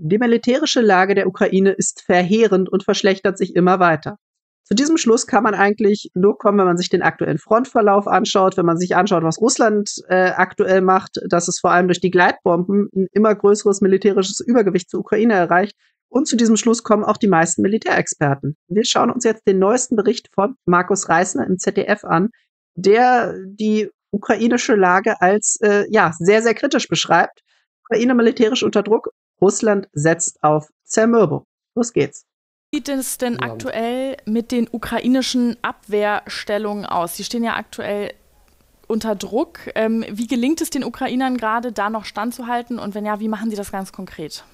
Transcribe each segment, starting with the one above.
Die militärische Lage der Ukraine ist verheerend und verschlechtert sich immer weiter. Zu diesem Schluss kann man eigentlich nur kommen, wenn man sich den aktuellen Frontverlauf anschaut, wenn man sich anschaut, was Russland aktuell macht, dass es vor allem durch die Gleitbomben ein immer größeres militärisches Übergewicht zur Ukraine erreicht. Und zu diesem Schluss kommen auch die meisten Militärexperten. Wir schauen uns jetzt den neuesten Bericht von Markus Reisner im ZDF an, der die ukrainische Lage als sehr, sehr kritisch beschreibt. Ukraine militärisch unter Druck, Russland setzt auf Zermürbung. Los geht's. Wie sieht es denn aktuell mit den ukrainischen Abwehrstellungen aus? Sie stehen ja aktuell unter Druck. Wie gelingt es den Ukrainern gerade, da noch standzuhalten? Und wenn ja, wie machen sie das ganz konkret?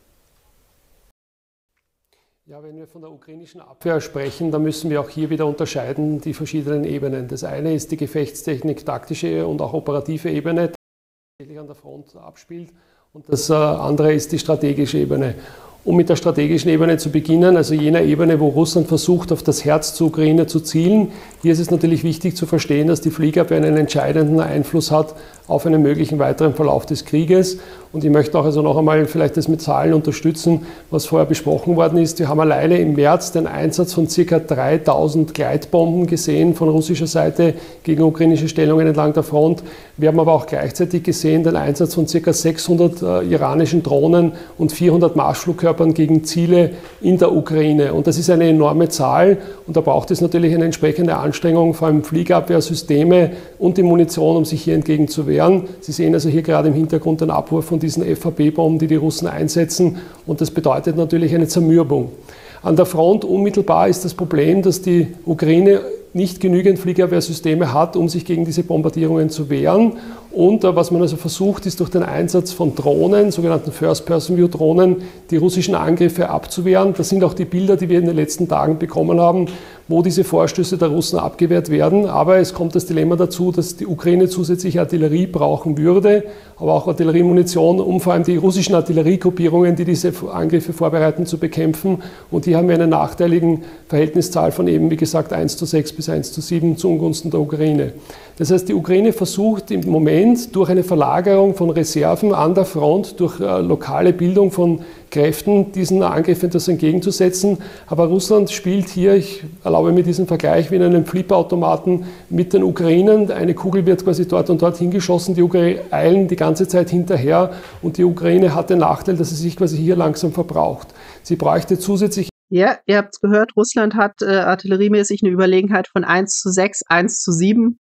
Ja, wenn wir von der ukrainischen Abwehr sprechen, dann müssen wir auch hier wieder unterscheiden die verschiedenen Ebenen. Das eine ist die Gefechtstechnik, taktische und auch operative Ebene, die sich an der Front abspielt. Und das andere ist die strategische Ebene. Um mit der strategischen Ebene zu beginnen, also jener Ebene, wo Russland versucht, auf das Herz zur Ukraine zu zielen. Hier ist es natürlich wichtig zu verstehen, dass die Fliegerabwehr einen entscheidenden Einfluss hat auf einen möglichen weiteren Verlauf des Krieges. Und ich möchte auch also noch einmal vielleicht das mit Zahlen unterstützen, was vorher besprochen worden ist. Wir haben alleine im März den Einsatz von ca. 3000 Gleitbomben gesehen von russischer Seite gegen ukrainische Stellungen entlang der Front. Wir haben aber auch gleichzeitig gesehen den Einsatz von ca. 600 iranischen Drohnen und 400 Marschflugkörpern gegen Ziele in der Ukraine. Und das ist eine enorme Zahl und da braucht es natürlich eine entsprechende Anstrengung, vor allem Fliegerabwehrsysteme und die Munition, um sich hier entgegenzuwehren. Sie sehen also hier gerade im Hintergrund den Abwurf von diesen FAB-Bomben, die die Russen einsetzen, und das bedeutet natürlich eine Zermürbung. An der Front unmittelbar ist das Problem, dass die Ukraine nicht genügend Fliegerabwehrsysteme hat, um sich gegen diese Bombardierungen zu wehren. Und was man also versucht, ist durch den Einsatz von Drohnen, sogenannten First-Person-View-Drohnen, die russischen Angriffe abzuwehren. Das sind auch die Bilder, die wir in den letzten Tagen bekommen haben, wo diese Vorstöße der Russen abgewehrt werden. Aber es kommt das Dilemma dazu, dass die Ukraine zusätzliche Artillerie brauchen würde, aber auch Artilleriemunition, um vor allem die russischen Artilleriegruppierungen, die diese Angriffe vorbereiten, zu bekämpfen. Und hier haben wir eine nachteilige Verhältniszahl von eben, wie gesagt, 1:6 bis 1:7 zu Ungunsten der Ukraine. Das heißt, die Ukraine versucht im Moment durch eine Verlagerung von Reserven an der Front, durch lokale Bildung von Kräften, diesen Angriffen etwas entgegenzusetzen. Aber Russland spielt hier, ich erlaube mir diesen Vergleich, wie in einem Flipperautomaten mit den Ukrainern. Eine Kugel wird quasi dort und dort hingeschossen, die Ukrainer eilen die ganze Zeit hinterher und die Ukraine hat den Nachteil, dass sie sich quasi hier langsam verbraucht. Sie bräuchte zusätzlich. Ja, ihr habt es gehört, Russland hat artilleriemäßig eine Überlegenheit von 1:6, 1:7.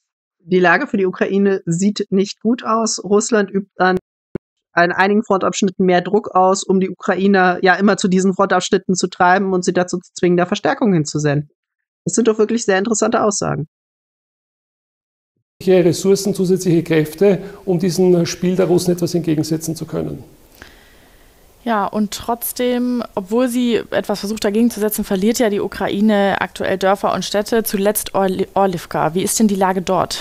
Die Lage für die Ukraine sieht nicht gut aus. Russland übt an einigen Frontabschnitten mehr Druck aus, um die Ukrainer ja immer zu diesen Frontabschnitten zu treiben und sie dazu zu zwingen, da Verstärkung hinzusenden. Das sind doch wirklich sehr interessante Aussagen. Ressourcen, zusätzliche Kräfte, um diesem Spiel der Russen etwas entgegensetzen zu können. Ja, und trotzdem, obwohl sie etwas versucht dagegen zu setzen, verliert ja die Ukraine aktuell Dörfer und Städte, zuletzt Orlivka. Wie ist denn die Lage dort?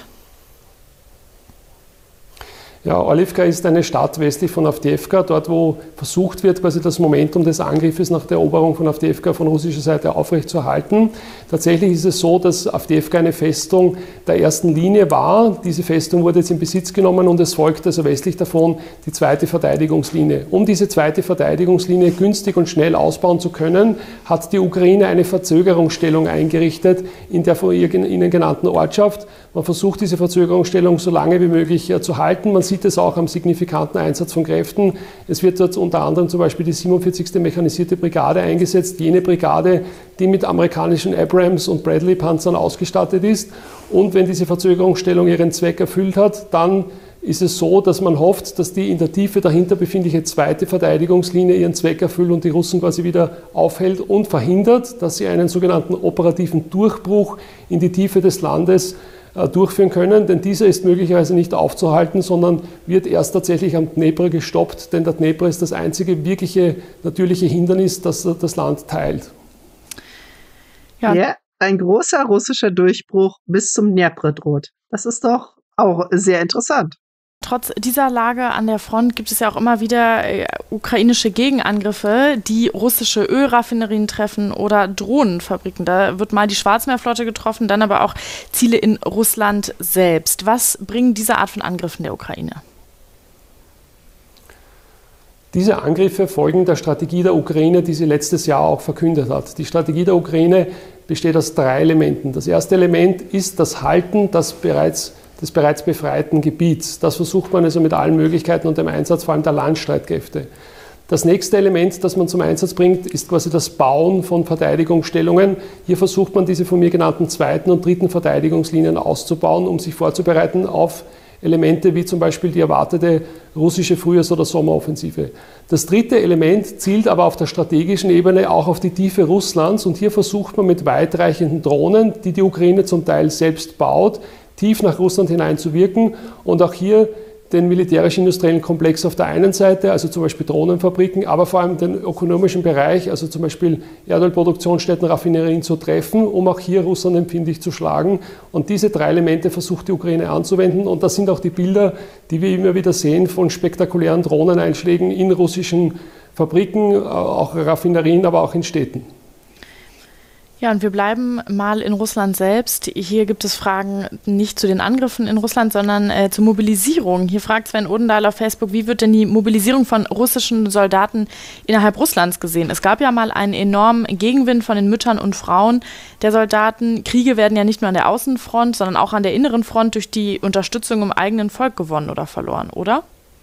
Ja, Orlivka ist eine Stadt westlich von Awdijiwka, dort wo versucht wird, quasi das Momentum des Angriffes nach der Eroberung von Awdijiwka von russischer Seite aufrechtzuerhalten. Tatsächlich ist es so, dass Awdijiwka eine Festung der ersten Linie war. Diese Festung wurde jetzt in Besitz genommen und es folgt also westlich davon die zweite Verteidigungslinie. Um diese zweite Verteidigungslinie günstig und schnell ausbauen zu können, hat die Ukraine eine Verzögerungsstellung eingerichtet in der von Ihnen genannten Ortschaft. Man versucht, diese Verzögerungsstellung so lange wie möglich zu halten. Man sieht es auch am signifikanten Einsatz von Kräften. Es wird dort unter anderem zum Beispiel die 47. Mechanisierte Brigade eingesetzt, jene Brigade, die mit amerikanischen Abrams und Bradley-Panzern ausgestattet ist. Und wenn diese Verzögerungsstellung ihren Zweck erfüllt hat, dann ist es so, dass man hofft, dass die in der Tiefe dahinter befindliche zweite Verteidigungslinie ihren Zweck erfüllt und die Russen quasi wieder aufhält und verhindert, dass sie einen sogenannten operativen Durchbruch in die Tiefe des Landes durchführen können, denn dieser ist möglicherweise nicht aufzuhalten, sondern wird erst tatsächlich am Dnepr gestoppt, denn der Dnepr ist das einzige wirkliche natürliche Hindernis, das das Land teilt. Ja, ein großer russischer Durchbruch bis zum Dnepr droht. Das ist doch auch sehr interessant. Trotz dieser Lage an der Front gibt es ja auch immer wieder ukrainische Gegenangriffe, die russische Ölraffinerien treffen oder Drohnenfabriken. Da wird mal die Schwarzmeerflotte getroffen, dann aber auch Ziele in Russland selbst. Was bringen diese Art von Angriffen der Ukraine? Diese Angriffe folgen der Strategie der Ukraine, die sie letztes Jahr auch verkündet hat. Die Strategie der Ukraine besteht aus 3 Elementen. Das erste Element ist das Halten des bereits befreiten Gebiets. Das versucht man also mit allen Möglichkeiten und dem Einsatz vor allem der Landstreitkräfte. Das nächste Element, das man zum Einsatz bringt, ist quasi das Bauen von Verteidigungsstellungen. Hier versucht man diese von mir genannten 2. und 3. Verteidigungslinien auszubauen, um sich vorzubereiten auf Elemente wie zum Beispiel die erwartete russische Frühjahrs- oder Sommeroffensive. Das 3. Element zielt aber auf der strategischen Ebene auch auf die Tiefe Russlands und hier versucht man mit weitreichenden Drohnen, die die Ukraine zum Teil selbst baut, tief nach Russland hineinzuwirken und auch hier den militärisch-industriellen Komplex auf der einen Seite, also zum Beispiel Drohnenfabriken, aber vor allem den ökonomischen Bereich, also zum Beispiel Erdölproduktionsstätten, Raffinerien zu treffen, um auch hier Russland empfindlich zu schlagen. Und diese 3 Elemente versucht die Ukraine anzuwenden. Und das sind auch die Bilder, die wir immer wieder sehen von spektakulären Drohneneinschlägen in russischen Fabriken, auch Raffinerien, aber auch in Städten. Ja, und wir bleiben mal in Russland selbst. Hier gibt es Fragen nicht zu den Angriffen in Russland, sondern zur Mobilisierung. Hier fragt Sven Odendahl auf Facebook, wie wird denn die Mobilisierung von russischen Soldaten innerhalb Russlands gesehen? Es gab ja mal einen enormen Gegenwind von den Müttern und Frauen der Soldaten. Kriege werden ja nicht nur an der Außenfront, sondern auch an der inneren Front durch die Unterstützung im eigenen Volk gewonnen oder verloren, oder?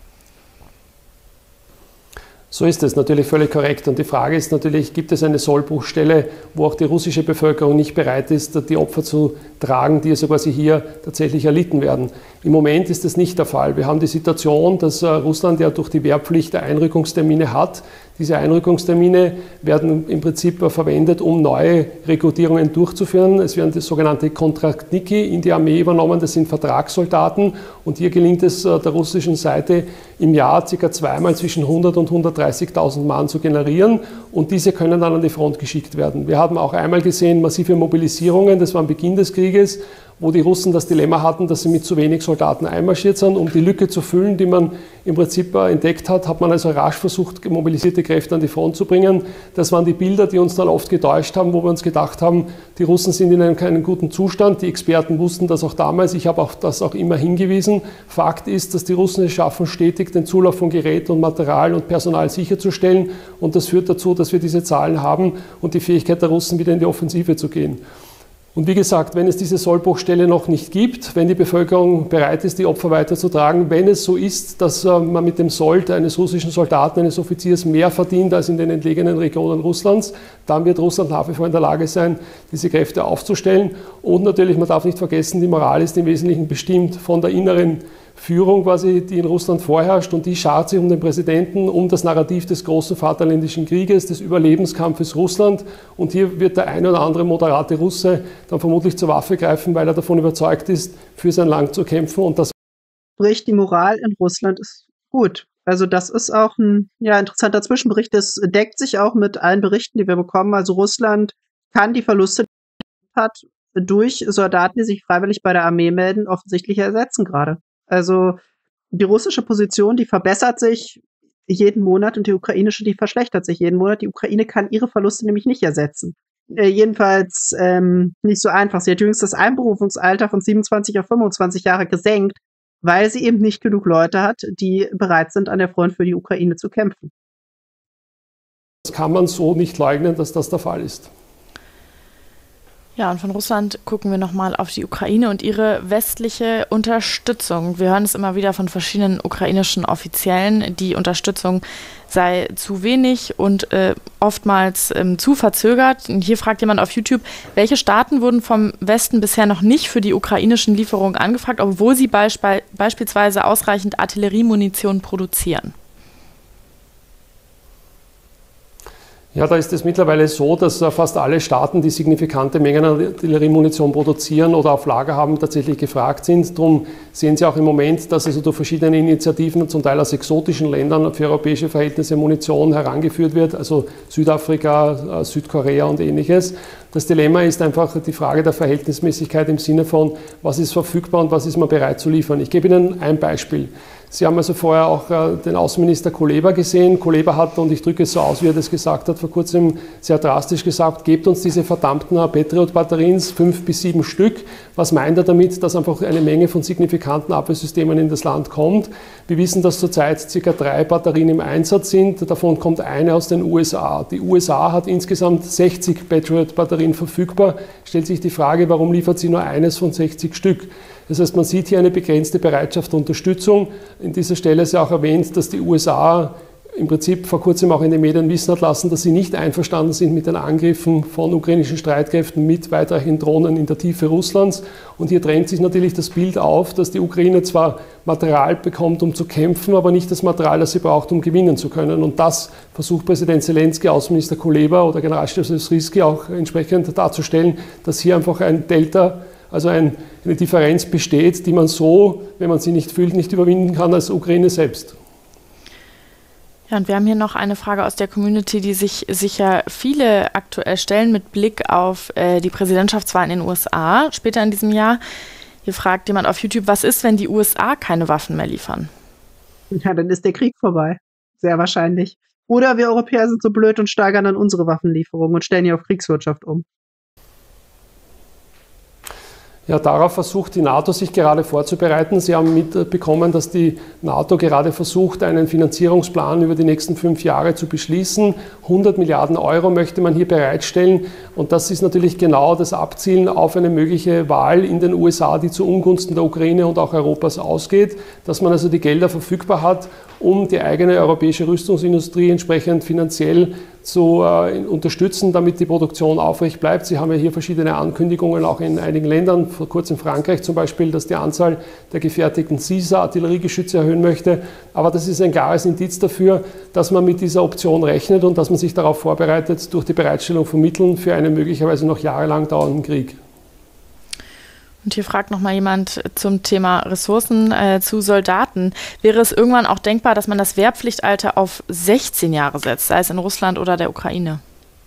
So ist es natürlich völlig korrekt. Und die Frage ist natürlich, gibt es eine Sollbruchstelle, wo auch die russische Bevölkerung nicht bereit ist, die Opfer zu tragen, die also quasi hier tatsächlich erlitten werden. Im Moment ist das nicht der Fall. Wir haben die Situation, dass Russland ja durch die Wehrpflicht Einrückungstermine hat. Diese Einrückungstermine werden im Prinzip verwendet, um neue Rekrutierungen durchzuführen. Es werden das sogenannte Kontraktniki in die Armee übernommen, das sind Vertragssoldaten. Und hier gelingt es der russischen Seite im Jahr ca. 2-mal zwischen 100 und 130.000 Mann zu generieren. Und diese können dann an die Front geschickt werden. Wir haben auch einmal gesehen massive Mobilisierungen, das war am Beginn des Krieges, wo die Russen das Dilemma hatten, dass sie mit zu wenig Soldaten einmarschiert sind. Um die Lücke zu füllen, die man im Prinzip entdeckt hat, hat man also rasch versucht, mobilisierte Kräfte an die Front zu bringen. Das waren die Bilder, die uns dann oft getäuscht haben, wo wir uns gedacht haben, die Russen sind in einem keinen guten Zustand. Die Experten wussten das auch damals. Ich habe auf das auch immer hingewiesen. Fakt ist, dass die Russen es schaffen, stetig den Zulauf von Gerät und Material und Personal sicherzustellen. Und das führt dazu, dass wir diese Zahlen haben und die Fähigkeit der Russen, wieder in die Offensive zu gehen. Und wie gesagt, wenn es diese Sollbruchstelle noch nicht gibt, wenn die Bevölkerung bereit ist, die Opfer weiterzutragen, wenn es so ist, dass man mit dem Sold eines russischen Soldaten, eines Offiziers mehr verdient als in den entlegenen Regionen Russlands, dann wird Russland nach wie vor in der Lage sein, diese Kräfte aufzustellen. Und natürlich, man darf nicht vergessen, die Moral ist im Wesentlichen bestimmt von der inneren Führung quasi, die in Russland vorherrscht, und die schart sich um den Präsidenten, um das Narrativ des großen Vaterländischen Krieges, des Überlebenskampfes Russland. Und hier wird der ein oder andere moderate Russe dann vermutlich zur Waffe greifen, weil er davon überzeugt ist, für sein Land zu kämpfen. Und das Sprich, die Moral in Russland ist gut. Also das ist auch ein interessanter Zwischenbericht. Das deckt sich auch mit allen Berichten, die wir bekommen. Also Russland kann die Verluste, die hat, durch Soldaten, die sich freiwillig bei der Armee melden, offensichtlich ersetzen gerade. Also die russische Position, die verbessert sich jeden Monat und die ukrainische, die verschlechtert sich jeden Monat. Die Ukraine kann ihre Verluste nämlich nicht ersetzen. Jedenfalls nicht so einfach. Sie hat jüngst das Einberufungsalter von 27 auf 25 Jahre gesenkt, weil sie eben nicht genug Leute hat, die bereit sind, an der Front für die Ukraine zu kämpfen. Das kann man so nicht leugnen, dass das der Fall ist. Ja, und von Russland gucken wir nochmal auf die Ukraine und ihre westliche Unterstützung. Wir hören es immer wieder von verschiedenen ukrainischen Offiziellen, die Unterstützung sei zu wenig und oftmals zu verzögert. Und hier fragt jemand auf YouTube, welche Staaten wurden vom Westen bisher noch nicht für die ukrainischen Lieferungen angefragt, obwohl sie beispielsweise ausreichend Artilleriemunition produzieren? Ja, da ist es mittlerweile so, dass fast alle Staaten, die signifikante Mengen an Artilleriemunition produzieren oder auf Lager haben, tatsächlich gefragt sind. Darum sehen Sie auch im Moment, dass also durch verschiedene Initiativen, zum Teil aus exotischen Ländern, für europäische Verhältnisse Munition herangeführt wird, also Südafrika, Südkorea und Ähnliches. Das Dilemma ist einfach die Frage der Verhältnismäßigkeit im Sinne von, was ist verfügbar und was ist man bereit zu liefern. Ich gebe Ihnen ein Beispiel. Sie haben also vorher auch den Außenminister Kuleba gesehen. Kuleba hat, und ich drücke es so aus, wie er das gesagt hat, vor kurzem sehr drastisch gesagt, gebt uns diese verdammten Patriot-Batterien, 5 bis 7 Stück. Was meint er damit? Dass einfach eine Menge von signifikanten Abwehrsystemen in das Land kommt. Wir wissen, dass zurzeit ca. 3 Batterien im Einsatz sind. Davon kommt eine aus den USA. Die USA hat insgesamt 60 Patriot-Batterien verfügbar. Stellt sich die Frage, warum liefert sie nur eines von 60 Stück? Das heißt, man sieht hier eine begrenzte Bereitschaft der Unterstützung. In dieser Stelle ist ja auch erwähnt, dass die USA im Prinzip vor kurzem auch in den Medien wissen hat lassen, dass sie nicht einverstanden sind mit den Angriffen von ukrainischen Streitkräften mit weitreichenden Drohnen in der Tiefe Russlands. Und hier drängt sich natürlich das Bild auf, dass die Ukraine zwar Material bekommt, um zu kämpfen, aber nicht das Material, das sie braucht, um gewinnen zu können. Und das versucht Präsident Zelensky, Außenminister Kuleba oder Generalstab Syrskyi auch entsprechend darzustellen, dass hier einfach ein Delta, also eine Differenz besteht, die man so, wenn man sie nicht fühlt, nicht überwinden kann als Ukraine selbst. Ja, und wir haben hier noch eine Frage aus der Community, die sich sicher viele aktuell stellen mit Blick auf die Präsidentschaftswahl in den USA später in diesem Jahr. Hier fragt jemand auf YouTube, was ist, wenn die USA keine Waffen mehr liefern? Ja, dann ist der Krieg vorbei. Sehr wahrscheinlich. Oder wir Europäer sind so blöd und steigern dann unsere Waffenlieferungen und stellen die auf Kriegswirtschaft um. Ja, darauf versucht die NATO sich gerade vorzubereiten. Sie haben mitbekommen, dass die NATO gerade versucht, einen Finanzierungsplan über die nächsten 5 Jahre zu beschließen. 100 Milliarden Euro möchte man hier bereitstellen. Und das ist natürlich genau das Abzielen auf eine mögliche Wahl in den USA, die zu Ungunsten der Ukraine und auch Europas ausgeht. Dass man also die Gelder verfügbar hat, um die eigene europäische Rüstungsindustrie entsprechend finanziell zu unterstützen, damit die Produktion aufrecht bleibt. Sie haben ja hier verschiedene Ankündigungen, auch in einigen Ländern, vor kurzem in Frankreich zum Beispiel, dass die Anzahl der gefertigten CISA-Artilleriegeschütze erhöhen möchte. Aber das ist ein klares Indiz dafür, dass man mit dieser Option rechnet und dass man sich darauf vorbereitet durch die Bereitstellung von Mitteln für einen möglicherweise noch jahrelang dauernden Krieg. Und hier fragt nochmal jemand zum Thema Ressourcen zu Soldaten. Wäre es irgendwann auch denkbar, dass man das Wehrpflichtalter auf 16 Jahre setzt, sei es in Russland oder der Ukraine?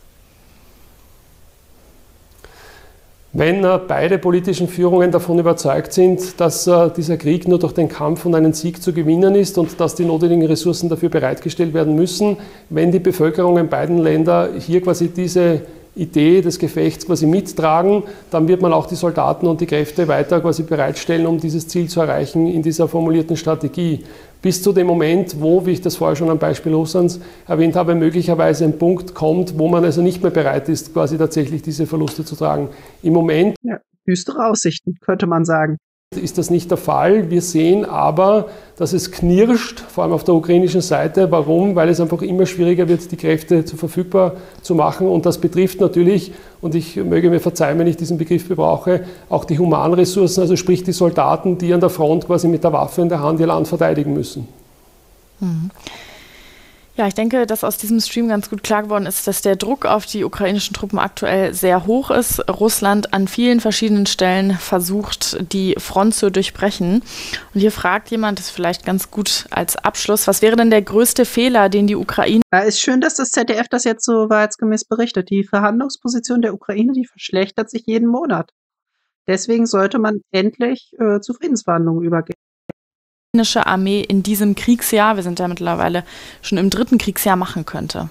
Wenn beide politischen Führungen davon überzeugt sind, dass dieser Krieg nur durch den Kampf und einen Sieg zu gewinnen ist und dass die notwendigen Ressourcen dafür bereitgestellt werden müssen, wenn die Bevölkerung in beiden Ländern hier quasi diese Idee des Gefechts quasi mittragen, dann wird man auch die Soldaten und die Kräfte weiter quasi bereitstellen, um dieses Ziel zu erreichen in dieser formulierten Strategie. Bis zu dem Moment, wo, wie ich das vorher schon am Beispiel Russlands erwähnt habe, möglicherweise ein Punkt kommt, wo man also nicht mehr bereit ist, quasi tatsächlich diese Verluste zu tragen. Im Moment düstere Aussichten, könnte man sagen. Ist das nicht der Fall. Wir sehen aber, dass es knirscht, vor allem auf der ukrainischen Seite. Warum? Weil es einfach immer schwieriger wird, die Kräfte verfügbar zu machen. Und das betrifft natürlich, und ich möge mir verzeihen, wenn ich diesen Begriff gebrauche, auch die Humanressourcen, also sprich die Soldaten, die an der Front quasi mit der Waffe in der Hand ihr Land verteidigen müssen. Mhm. Ja, ich denke, dass aus diesem Stream ganz gut klar geworden ist, dass der Druck auf die ukrainischen Truppen aktuell sehr hoch ist. Russland an vielen verschiedenen Stellen versucht, die Front zu durchbrechen. Und hier fragt jemand, das ist vielleicht ganz gut als Abschluss, was wäre denn der größte Fehler, den die Ukraine... Ja, ist schön, dass das ZDF das jetzt so wahrheitsgemäß berichtet. Die Verhandlungsposition der Ukraine, die verschlechtert sich jeden Monat. Deswegen sollte man endlich zu Friedensverhandlungen übergehen. Die ukrainische Armee in diesem Kriegsjahr, wir sind ja mittlerweile schon im 3. Kriegsjahr, machen könnte?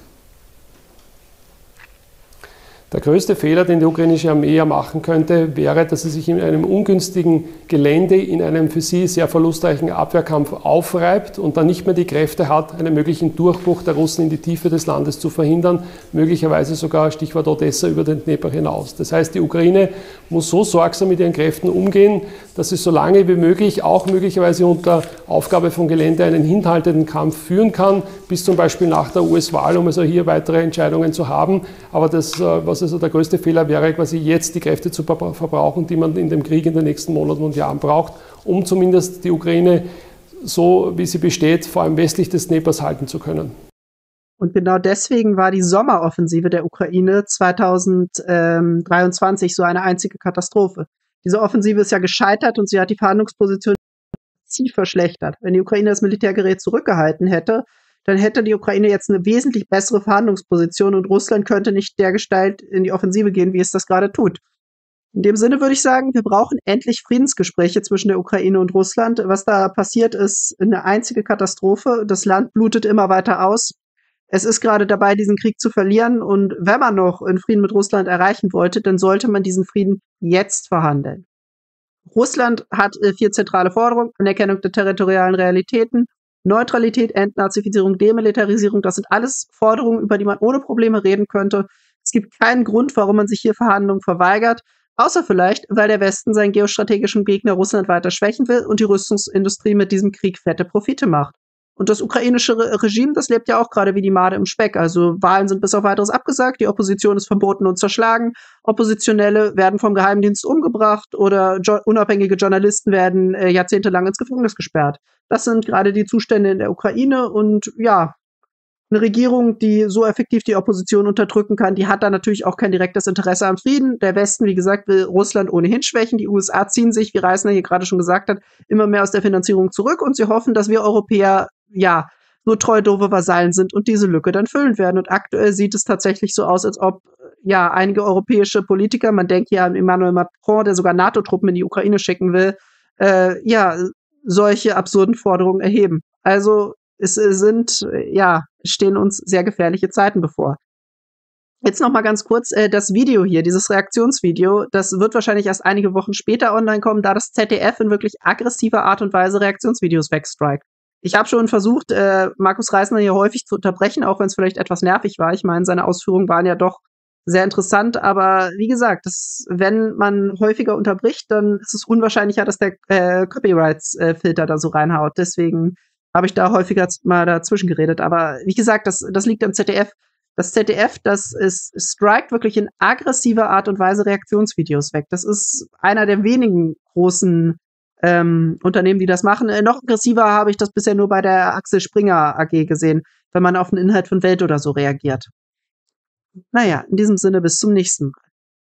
Der größte Fehler, den die ukrainische Armee ja machen könnte, wäre, dass sie sich in einem ungünstigen Gelände, in einem für sie sehr verlustreichen Abwehrkampf aufreibt und dann nicht mehr die Kräfte hat, einen möglichen Durchbruch der Russen in die Tiefe des Landes zu verhindern, möglicherweise sogar, Stichwort Odessa, über den Dnepr hinaus. Das heißt, die Ukraine muss so sorgsam mit ihren Kräften umgehen, dass sie so lange wie möglich, auch möglicherweise unter Aufgabe von Gelände, einen hinhaltenden Kampf führen kann, bis zum Beispiel nach der US-Wahl, um also hier weitere Entscheidungen zu haben. Aber das, was also der größte Fehler wäre, quasi jetzt die Kräfte zu verbrauchen, die man in dem Krieg in den nächsten Monaten und Jahren braucht, um zumindest die Ukraine so, wie sie besteht, vor allem westlich des Dneprs halten zu können. Und genau deswegen war die Sommeroffensive der Ukraine 2023 so eine einzige Katastrophe. Diese Offensive ist ja gescheitert und sie hat die Verhandlungsposition massiv verschlechtert. Wenn die Ukraine das Militärgerät zurückgehalten hätte, dann hätte die Ukraine jetzt eine wesentlich bessere Verhandlungsposition und Russland könnte nicht dergestalt in die Offensive gehen, wie es das gerade tut. In dem Sinne würde ich sagen, wir brauchen endlich Friedensgespräche zwischen der Ukraine und Russland. Was da passiert, ist eine einzige Katastrophe. Das Land blutet immer weiter aus. Es ist gerade dabei, diesen Krieg zu verlieren. Und wenn man noch einen Frieden mit Russland erreichen wollte, dann sollte man diesen Frieden jetzt verhandeln. Russland hat 4 zentrale Forderungen: Anerkennung der territorialen Realitäten, Neutralität, Entnazifizierung, Demilitarisierung. Das sind alles Forderungen, über die man ohne Probleme reden könnte. Es gibt keinen Grund, warum man sich hier Verhandlungen verweigert. Außer vielleicht, weil der Westen seinen geostrategischen Gegner Russland weiter schwächen will und die Rüstungsindustrie mit diesem Krieg fette Profite macht. Und das ukrainische Regime, das lebt ja auch gerade wie die Made im Speck. Also Wahlen sind bis auf Weiteres abgesagt, die Opposition ist verboten und zerschlagen, Oppositionelle werden vom Geheimdienst umgebracht oder unabhängige Journalisten werden jahrzehntelang ins Gefängnis gesperrt. Das sind gerade die Zustände in der Ukraine und ja, eine Regierung, die so effektiv die Opposition unterdrücken kann, die hat da natürlich auch kein direktes Interesse am Frieden. Der Westen, wie gesagt, will Russland ohnehin schwächen. Die USA ziehen sich, wie Reisner hier gerade schon gesagt hat, immer mehr aus der Finanzierung zurück und sie hoffen, dass wir Europäer, ja, so treu doofe Vasallen sind und diese Lücke dann füllen werden. Und aktuell sieht es tatsächlich so aus, als ob ja einige europäische Politiker, man denkt ja an Emmanuel Macron, der sogar NATO-Truppen in die Ukraine schicken will, ja, solche absurden Forderungen erheben. Also stehen uns sehr gefährliche Zeiten bevor. Jetzt noch mal ganz kurz das Video hier, dieses Reaktionsvideo, das wird wahrscheinlich erst einige Wochen später online kommen, da das ZDF in wirklich aggressiver Art und Weise Reaktionsvideos wegstrikt. Ich habe schon versucht, Markus Reisner hier häufig zu unterbrechen, auch wenn es vielleicht etwas nervig war. Ich meine, seine Ausführungen waren ja doch sehr interessant, aber wie gesagt, wenn man häufiger unterbricht, dann ist es unwahrscheinlicher, dass der Copyrights-Filter da so reinhaut. Deswegen habe ich da häufiger mal dazwischen geredet. Aber wie gesagt, das liegt am ZDF. Das ZDF, das strikt wirklich in aggressiver Art und Weise Reaktionsvideos weg. Das ist einer der wenigen großen Unternehmen, die das machen. Noch aggressiver habe ich das bisher nur bei der Axel Springer AG gesehen, wenn man auf einen Inhalt von Welt oder so reagiert. Naja, in diesem Sinne bis zum nächsten Mal.